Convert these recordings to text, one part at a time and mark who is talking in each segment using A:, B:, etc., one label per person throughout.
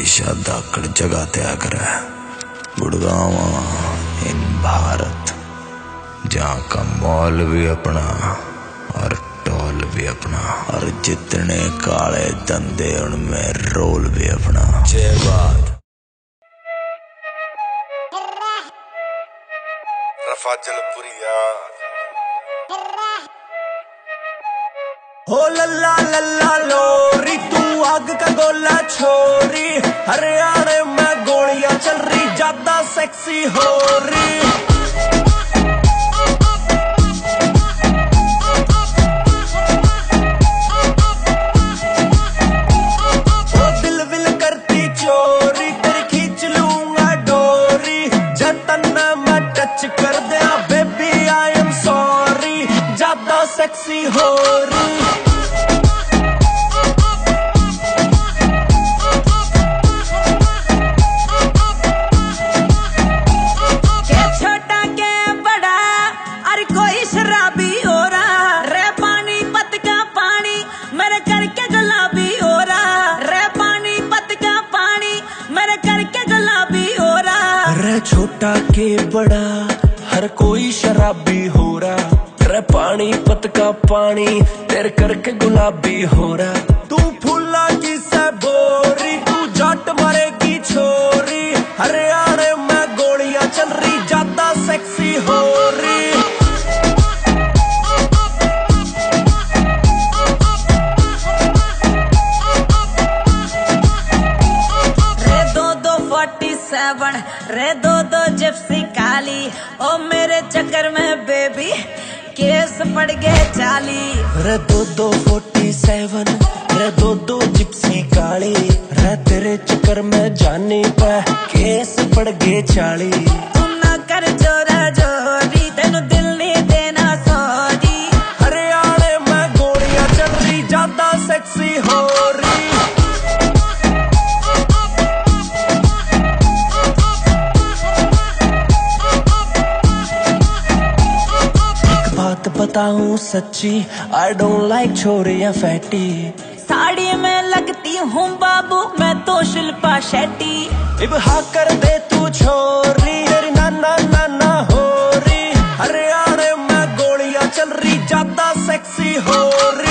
A: हमेशा धाकड़ जगह त्याग रहा है। गुड़गांव इन भारत, जहाँ का मॉल भी अपना और टोल भी अपना, और जितने काले धंधे उनमें रोल भी अपना। जय बात।
B: रफाजलपुरिया
C: हो लल्ला लल्ला लोरी, तू आग का गोला छोरी, हरियाणा में गोलियां चल रही, ज्यादा सेक्सी हो रही। ओ दिल विल करती चोरी, तेरी खींच लूंगा डोरी, जतन मैं टच कर दिया बेबी आई एम सॉरी, ज्यादा सेक्सी हो रही। छोटा के बड़ा हर कोई शराबी हो रहा, तेरे पानी पत का पानी तेरे करके गुलाबी हो रहा। तू फूला की से बोरी, तू जट मारेगी छोरी, हरियाणा में गोलियां चल रही, ज्यादा सेक्सी हो रही।
D: रे दो जिप्सी काली, ओ मेरे चक्कर में बेबी केस पड़ गए 40।
C: रे दो 47, रे दो जिप्सी काली, रे तेरे चक्कर में जानी पे केस पड़ गए 40।
D: तुम ना कर जोरा जोरी, तेनू दिल नहीं देना सॉरी,
C: हरियाणा में गोलियां चल रही, ज्यादा सेक्सी हो रही। बताऊं सच्ची, आई डोंट लाइक छोरियां फैटी,
D: साड़ी में लगती हूँ बाबू मैं तो शिल्पा शेट्टी।
C: इब हाँ कर दे तू छोरी, तेरी नाना नाना हो रही, हरियाणा में गोलियां चल रही, ज्यादा सेक्सी हो रही।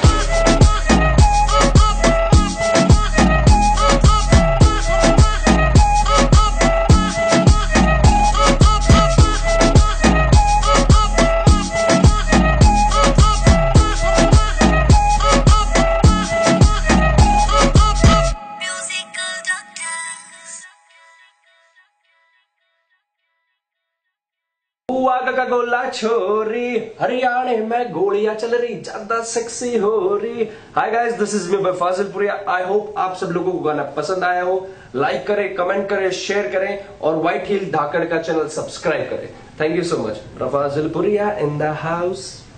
C: आग का गोला छोरी, हरियाणा में गोलियां चल रही, ज्यादा सेक्सी हो रही। Hi guys, this is me Fazilpuria. I hope आप सब लोगों को गाना पसंद आया हो। लाइक करें, कमेंट करें, शेयर करें और व्हाइट हिल धाकड़ का चैनल सब्सक्राइब करें। Thank you so much. Fazilpuria in the house.